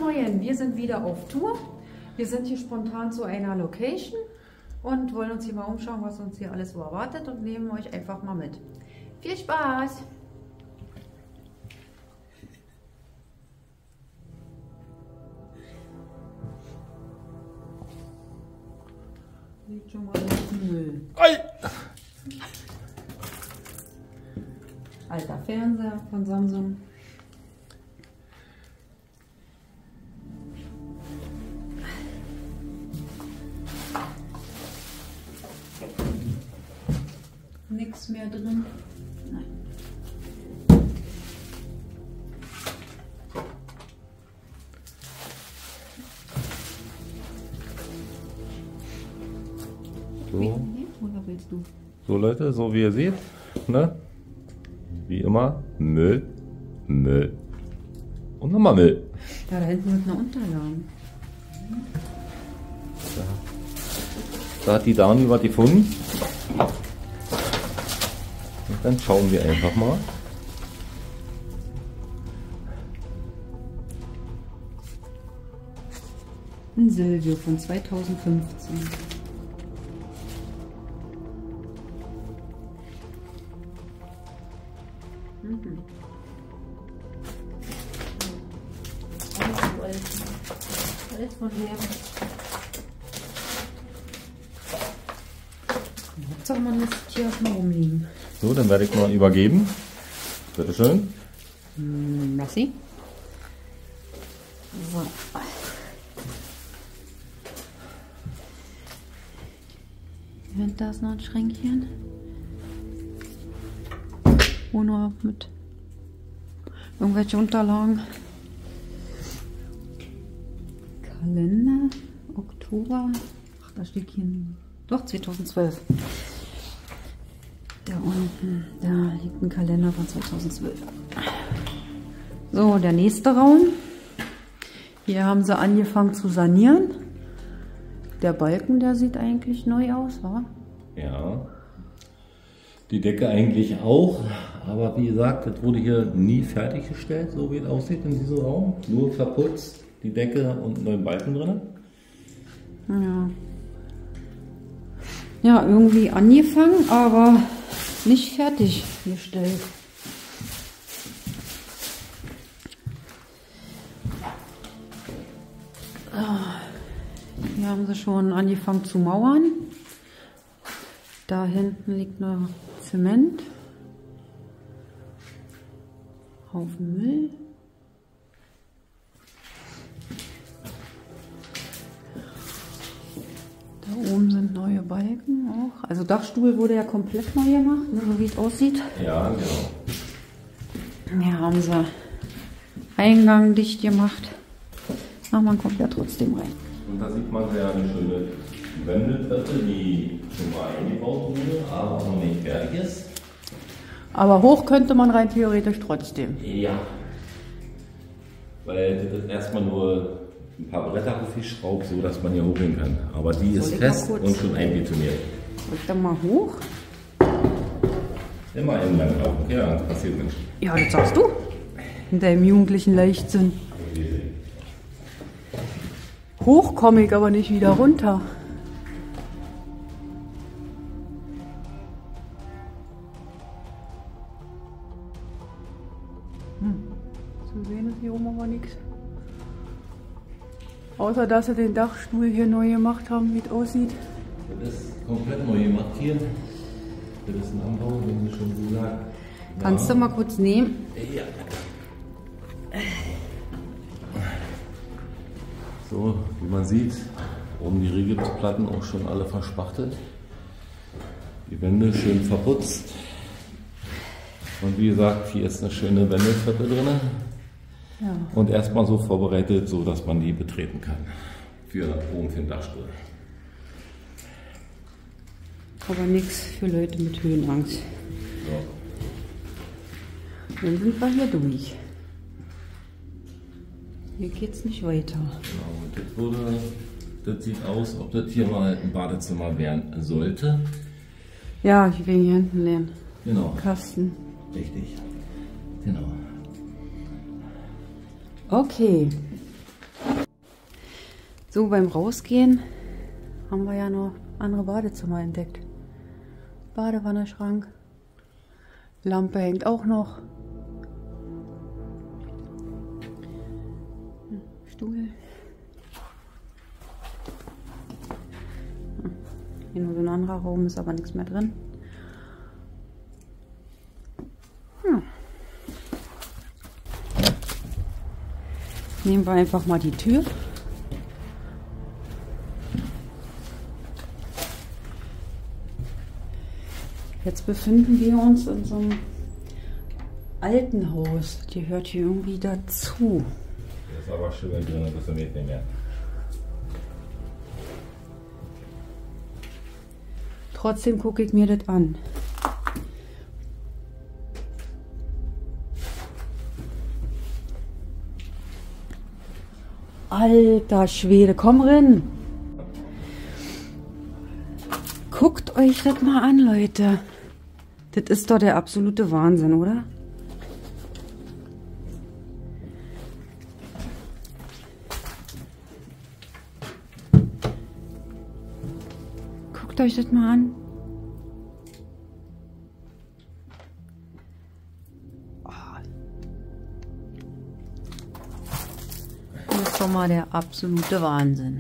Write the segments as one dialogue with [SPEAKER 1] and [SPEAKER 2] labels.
[SPEAKER 1] Moin, wir sind wieder auf Tour. Wir sind hier spontan zu einer Location und wollen uns hier mal umschauen, was uns hier alles so erwartet und nehmen euch einfach mal mit. Viel Spaß! Liegt schon mal im Müll.
[SPEAKER 2] Ei.
[SPEAKER 1] Alter Fernseher von Samsung. Nichts mehr drin. Nein.
[SPEAKER 2] So.
[SPEAKER 1] Oder willst du?
[SPEAKER 2] So Leute, so wie ihr seht, ne? Wie immer, Müll, Müll und nochmal Müll.
[SPEAKER 1] Ja, da hinten wird eine Unterlage.
[SPEAKER 2] Da hat die Dame was gefunden. Und dann schauen wir einfach mal.
[SPEAKER 1] Ein Silvio von 2015. Mhm. Alles von her. Hauptsache man lässt hier auch mal rumliegen.
[SPEAKER 2] So, dann werde ich mal übergeben. Bitte schön.
[SPEAKER 1] Merci. So. Da ist noch ein Schränkchen. Ohne mit irgendwelche Unterlagen. Kalender, Oktober. Ach, da steht hier. Doch, 2012. Da unten, da liegt ein Kalender von 2012. So, der nächste Raum. Hier haben sie angefangen zu sanieren. Der Balken, der sieht eigentlich neu aus, wa?
[SPEAKER 2] Ja. Die Decke eigentlich auch, aber wie gesagt, das wurde hier nie fertiggestellt, so wie es aussieht in diesem Raum. Nur verputzt, die Decke und einen neuen Balken drin.
[SPEAKER 1] Ja. Ja, irgendwie angefangen, aber nicht fertiggestellt. Hier haben sie schon angefangen zu mauern. Da hinten liegt noch Zement. Haufen Müll. Da oben sind neue Balken auch. Also Dachstuhl wurde ja komplett neu gemacht, ne, so wie es aussieht.
[SPEAKER 2] Ja, genau.
[SPEAKER 1] Hier haben sie Eingang dicht gemacht. Ach, man kommt ja trotzdem rein.
[SPEAKER 2] Und da sieht man ja eine schöne Wendeltreppe, die schon mal eingebaut wurde, aber noch nicht fertig ist.
[SPEAKER 1] Aber hoch könnte man rein theoretisch trotzdem.
[SPEAKER 2] Ja. Weil das ist erstmal nur ein paar Bretter aufgeschraubt, so dass man hier hochgehen kann. Aber die ist fest und schon einbetoniert.
[SPEAKER 1] Soll ich dann mal hoch?
[SPEAKER 2] Immer innen lang laufen. Okay, dann passiert nichts.
[SPEAKER 1] Ja, das sagst du. In deinem jugendlichen Leichtsinn. Hoch komme ich aber nicht wieder runter. Zu sehen ist hier oben aber nichts. Außer dass sie den Dachstuhl hier neu gemacht haben, wie es aussieht.
[SPEAKER 2] Das ist komplett neu gemacht hier. Das ist ein Anbau, wenn Sie schon so sagen.
[SPEAKER 1] Kannst du mal kurz nehmen?
[SPEAKER 2] Ja. So, wie man sieht, oben die Rigipsplatten auch schon alle verspachtelt. Die Wände schön verputzt. Und wie gesagt, hier ist eine schöne Wendeltreppe drin.
[SPEAKER 1] Ja.
[SPEAKER 2] Und erstmal so vorbereitet, so dass man die betreten kann. Für oben für den Dachstuhl.
[SPEAKER 1] Aber nichts für Leute mit Höhenangst.
[SPEAKER 2] So.
[SPEAKER 1] Dann sind wir hier durch. Hier geht's nicht weiter.
[SPEAKER 2] Genau, und das sieht aus, ob das hier mal ein Badezimmer werden sollte.
[SPEAKER 1] Ja, ich will hier hinten lernen.
[SPEAKER 2] Genau.
[SPEAKER 1] Kasten.
[SPEAKER 2] Richtig. Genau.
[SPEAKER 1] Okay. So, beim Rausgehen haben wir ja noch andere Badezimmer entdeckt. Badewanne-Schrank. Lampe hängt auch noch. Stuhl. Hier nur so ein anderer Raum, ist aber nichts mehr drin. Nehmen wir einfach mal die Tür. Jetzt befinden wir uns in so einem alten Haus. Die hört hier irgendwie dazu.
[SPEAKER 2] Das ist aber schön drin, das ist nicht mehr.
[SPEAKER 1] Trotzdem gucke ich mir das an. Alter Schwede, komm rein! Guckt euch das mal an, Leute. Das ist doch der absolute Wahnsinn, oder? Guckt euch das mal an. Das ist doch mal der absolute Wahnsinn.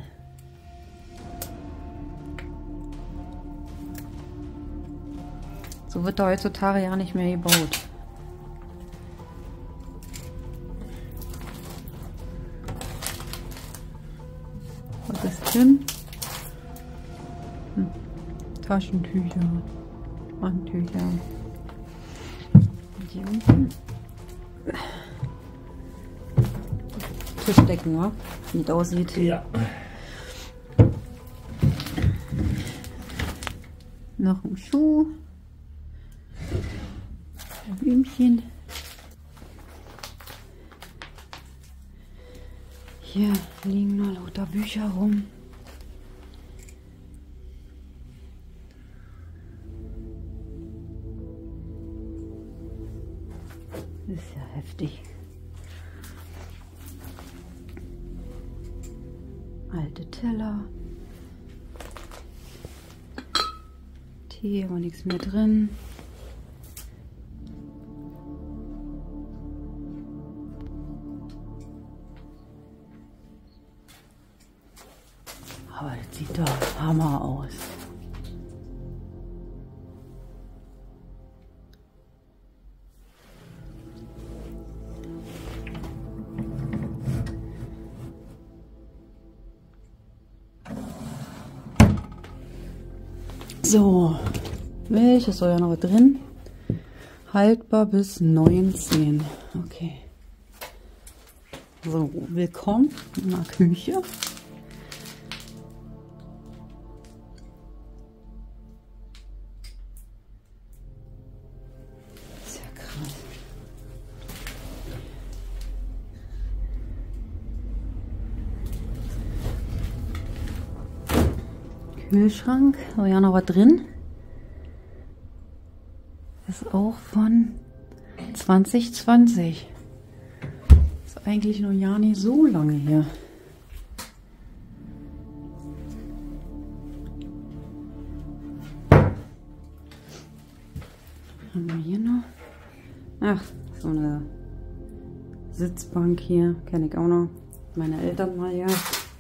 [SPEAKER 1] So wird da heutzutage ja nicht mehr gebaut. Was ist denn? Taschentücher, Handtücher. Und hier unten. Tischdecken, wa? Wie das aussieht.
[SPEAKER 2] Ja.
[SPEAKER 1] Noch ein Schuh. Ein Blümchen. Hier liegen noch lauter Bücher rum. Das ist ja heftig. Alte Teller. Tee, aber nichts mehr drin. Aber das sieht doch Hammer aus. So, Milch ist ja noch was drin. Haltbar bis 19. Okay. So, willkommen in der Küche. Ist ja krass. Kühlschrank, ist ja noch was drin. Ist auch von 2020. Ist eigentlich noch ja nicht so lange her. Haben wir hier noch? Ach, so eine Sitzbank hier. Kenne ich auch noch. Meine Eltern mal ja.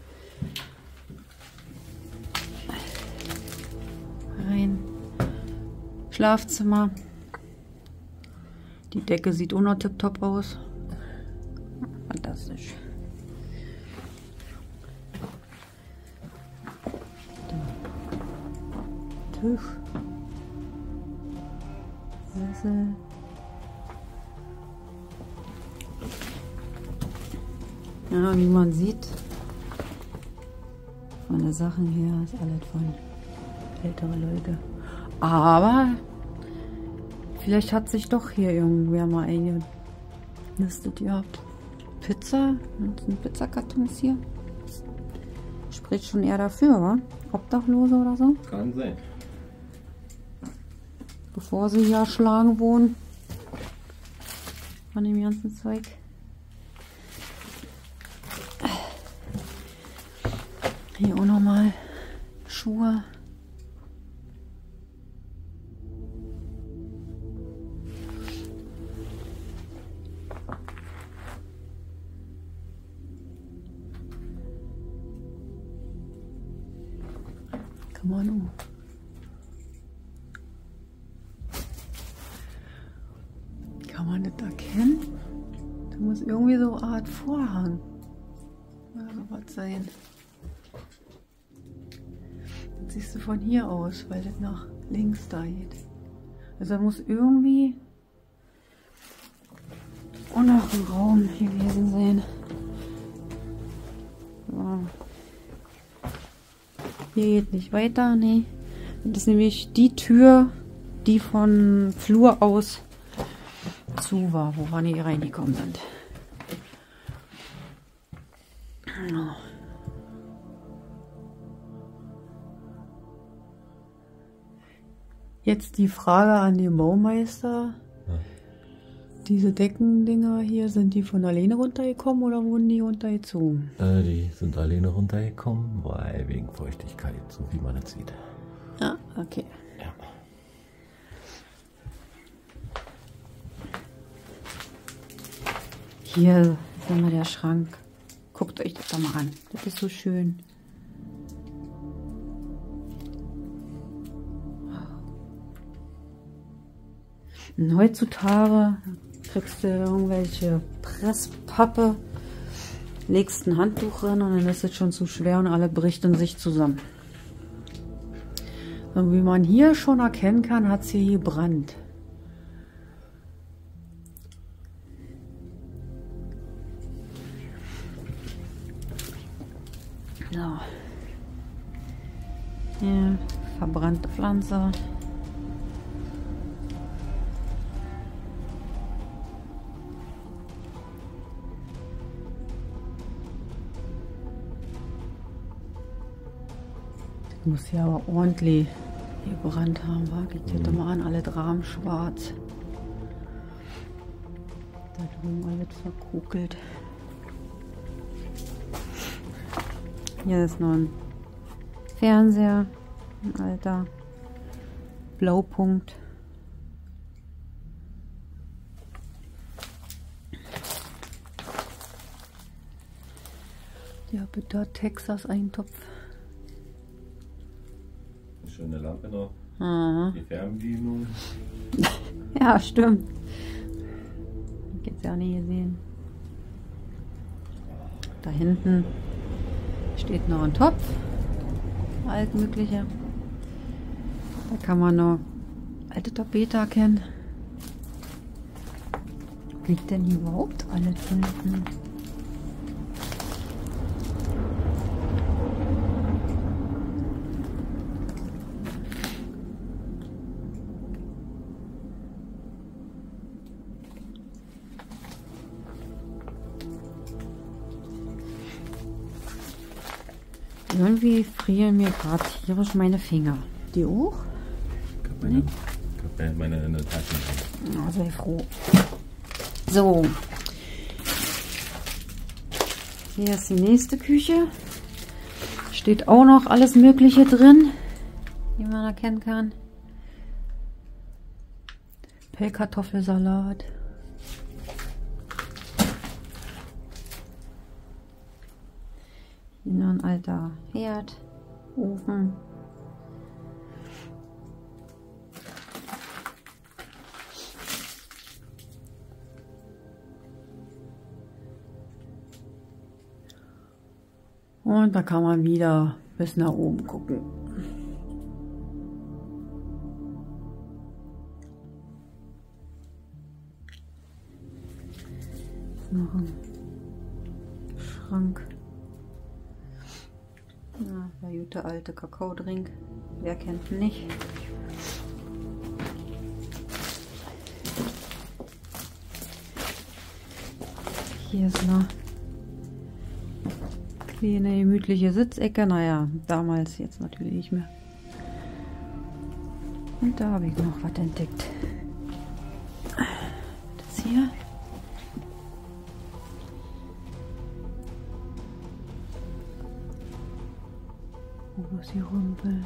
[SPEAKER 1] Rein. Schlafzimmer. Die Decke sieht auch noch tipptopp aus. Fantastisch. Tisch. Sessel. Ja, wie man sieht, von den Sachen her ist alles von ältere Leute. Aber vielleicht hat sich doch hier irgendwer mal eingenistet gehabt. Pizza, das sind Pizzakartons hier. Spricht schon eher dafür, wa? Obdachlose oder so?
[SPEAKER 2] Kann sein.
[SPEAKER 1] Bevor sie hier erschlagen wurden. Von dem ganzen Zeug. Hier auch nochmal Schuhe. Kann man nur. Kann man das erkennen? Da muss irgendwie so eine Art Vorhang oder sowas sein. Das siehst du von hier aus, weil das nach links da geht. Also da muss irgendwie auch noch ein Raum gewesen sein. So. Hier geht nicht weiter, nee. Das ist nämlich die Tür, die von Flur aus zu war, wo wir nicht reingekommen sind. Jetzt die Frage an den Baumeister. Ja. Diese Deckendinger hier, sind die von alleine runtergekommen oder wurden die runtergezogen?
[SPEAKER 2] Die sind alleine runtergekommen, weil wegen Feuchtigkeit, so wie man es sieht.
[SPEAKER 1] Ah, okay.
[SPEAKER 2] Ja.
[SPEAKER 1] Hier ist immer der Schrank. Guckt euch das doch mal an. Das ist so schön. Und heutzutage kriegst du irgendwelche Presspappe, legst ein Handtuch rein und dann ist es schon zu schwer und alle brichten sich zusammen. Und wie man hier schon erkennen kann, hat es hier gebrannt. So. Hier, verbrannte Pflanze. Muss ja aber ordentlich gebrannt haben, war? Geht hier doch mal an, alle Rahmen schwarz. Da drüben alles verkugelt. Hier ist noch ein Fernseher, ein alter Blaupunkt. Ja, bitte Texas-Eintopf.
[SPEAKER 2] Schöne Lampe noch.
[SPEAKER 1] Aha.
[SPEAKER 2] Die Fernbedienung.
[SPEAKER 1] Ja, stimmt. Ich jetzt ja nie gesehen. Da hinten steht noch ein Topf. Altmögliche. Da kann man noch alte Tapete erkennen. Liegt denn hier überhaupt alles hinten? Irgendwie frieren mir gerade tierisch meine Finger. Die auch?
[SPEAKER 2] Ich habe meine in der Tasche.
[SPEAKER 1] Oh, sei froh. So. Hier ist die nächste Küche. Steht auch noch alles Mögliche drin, wie man erkennen kann. Pellkartoffelsalat. Hier noch ein alter Herd, Ofen. Und da kann man wieder bis nach oben gucken. Noch ein Schrank. Ja, der gute alte Kakaodrink. Wer kennt ihn nicht? Hier ist noch eine gemütliche Sitzecke. Naja, damals, jetzt natürlich nicht mehr. Und da habe ich noch was entdeckt. Das hier. Wo ist die Rumpel?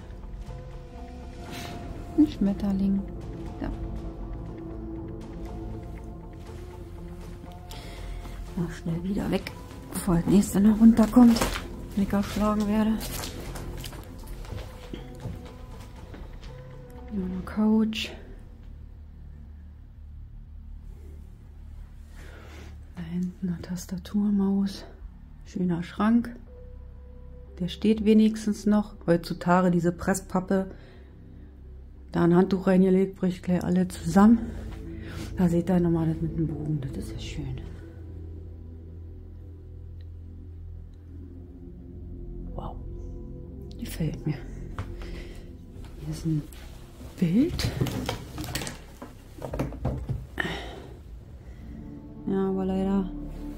[SPEAKER 1] Ein Schmetterling. Ja. Mal schnell wieder weg, bevor das nächste noch runterkommt. Wenn ich erschlagen werde. Hier eine Couch. Da hinten eine Tastaturmaus. Schöner Schrank. Der steht wenigstens noch. Heutzutage diese Presspappe. Da ein Handtuch reingelegt, bricht gleich alle zusammen. Da seht ihr nochmal das mit dem Bogen. Das ist ja schön. Wow. Gefällt mir. Hier ist ein Bild. Ja, aber leider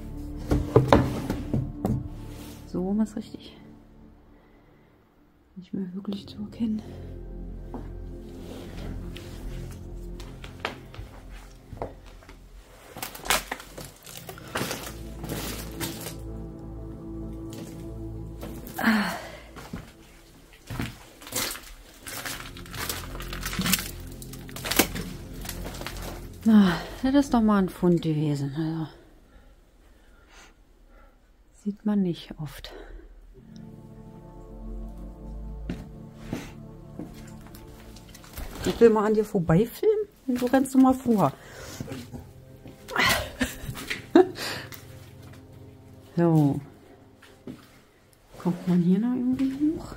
[SPEAKER 1] so rum ist richtig nicht mehr wirklich zu erkennen. Na, das ist doch mal ein Fund gewesen. Also, sieht man nicht oft. Ich will mal an dir vorbeifilmen und du rennst du mal vor. So. Kommt man hier noch irgendwie hoch?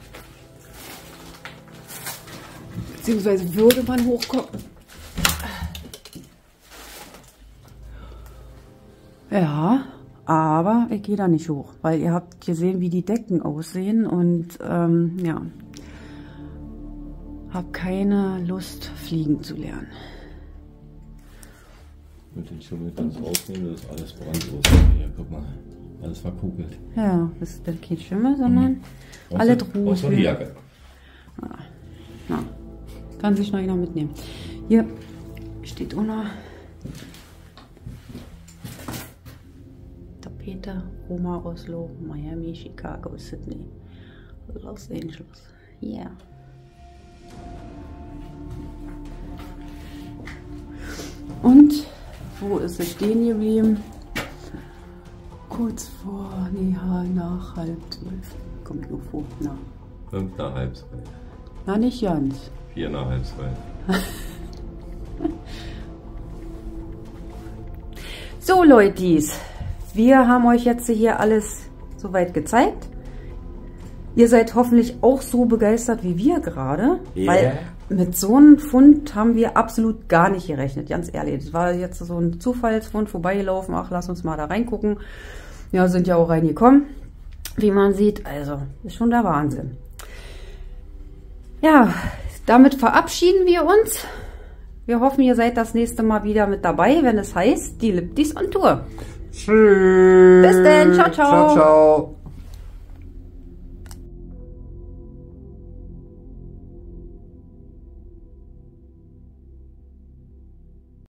[SPEAKER 1] Beziehungsweise würde man hochkommen. Ja, aber ich gehe da nicht hoch, weil ihr habt gesehen, wie die Decken aussehen und ja, habe keine Lust, fliegen zu lernen.
[SPEAKER 2] Mit den Schimmel ganz rausnehmen, das ist alles brandlos. Hier, guck mal, alles verkugelt.
[SPEAKER 1] Ja, das ist dann kein Schimmel, sondern alle Drogen.
[SPEAKER 2] Außer die Jacke.
[SPEAKER 1] Ja, kann sich noch einer mitnehmen. Hier steht auch noch Tapete, Roma, Oslo, Miami, Chicago, Sydney, Los Angeles. Yeah. Und wo ist es stehen geblieben? Kurz vor, nee, nach 11:30. Kommt nur vor, na.
[SPEAKER 2] 5 nach 11:30.
[SPEAKER 1] Na, nicht ganz.
[SPEAKER 2] 4 nach 11:30.
[SPEAKER 1] So, Leutis, wir haben euch jetzt hier alles soweit gezeigt. Ihr seid hoffentlich auch so begeistert wie wir gerade, weil mit so einem Fund haben wir absolut gar nicht gerechnet, ganz ehrlich. Das war jetzt so ein Zufallsfund vorbeigelaufen, ach, lass uns mal da reingucken. Ja, sind ja auch reingekommen, wie man sieht, also ist schon der Wahnsinn. Ja, damit verabschieden wir uns. Wir hoffen, ihr seid das nächste Mal wieder mit dabei, wenn es heißt, die Liptis on Tour.
[SPEAKER 2] Tschüss.
[SPEAKER 1] Bis dann, ciao, ciao.
[SPEAKER 2] Ciao, ciao.